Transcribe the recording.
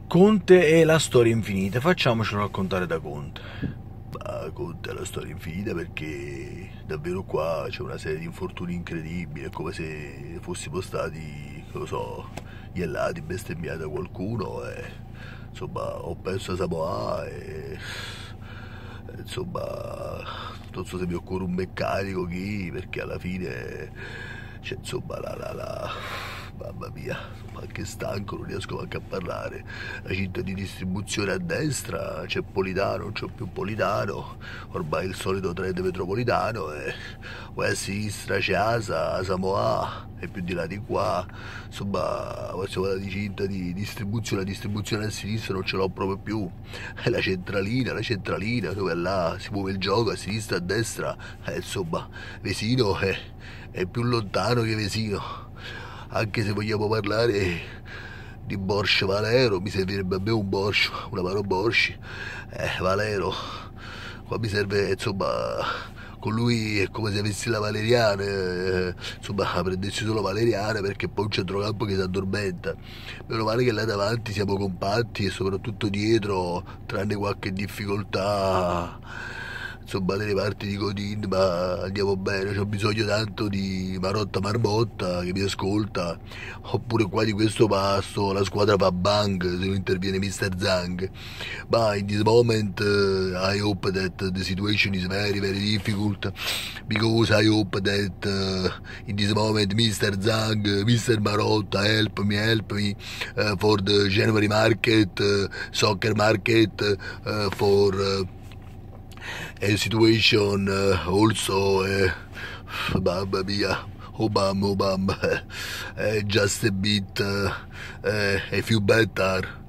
Conte e la storia infinita, facciamocelo raccontare da Conte. Ma Conte è la storia infinita perché davvero qua c'è una serie di infortuni incredibili, è come se fossimo stati, non lo so, iellati, bestemmiati da qualcuno e insomma ho perso a Samoa e insomma non so se mi occorre un meccanico chi, perché alla fine c'è insomma la mamma mia, sono anche stanco, non riesco neanche a parlare. La cinta di distribuzione a destra c'è Politano, non c'è più Politano, ormai il solito trend metropolitano, e poi a sinistra c'è Asa, Samoa e più di là di qua, insomma questa cosa di cinta di distribuzione, la distribuzione a sinistra non ce l'ho proprio più, è la centralina dove là si muove il gioco a sinistra, a destra, insomma Vesino è più lontano che Vesino. Anche se vogliamo parlare di Borsci Valero, mi servirebbe a me un Borsci, una mano Borsci. Valero, qua mi serve, insomma, con lui è come se avessi la valeriana, insomma, prendessi solo valeriana perché poi un centrocampo che si addormenta. Meno male che là davanti siamo compatti e soprattutto dietro, tranne qualche difficoltà, insomma nelle parti di Godin, ma andiamo bene. C'ho bisogno tanto di Marotta Marmotta che mi ascolta, oppure qua di questo passo la squadra fa bang se non interviene Mr. Zhang. But in this moment I hope that the situation is very very difficult, because I hope that in this moment Mr. Zhang, Mr. Marotta help me for the January market, soccer market, for a situation also, mamma mia, Obama, just a bit, a few better.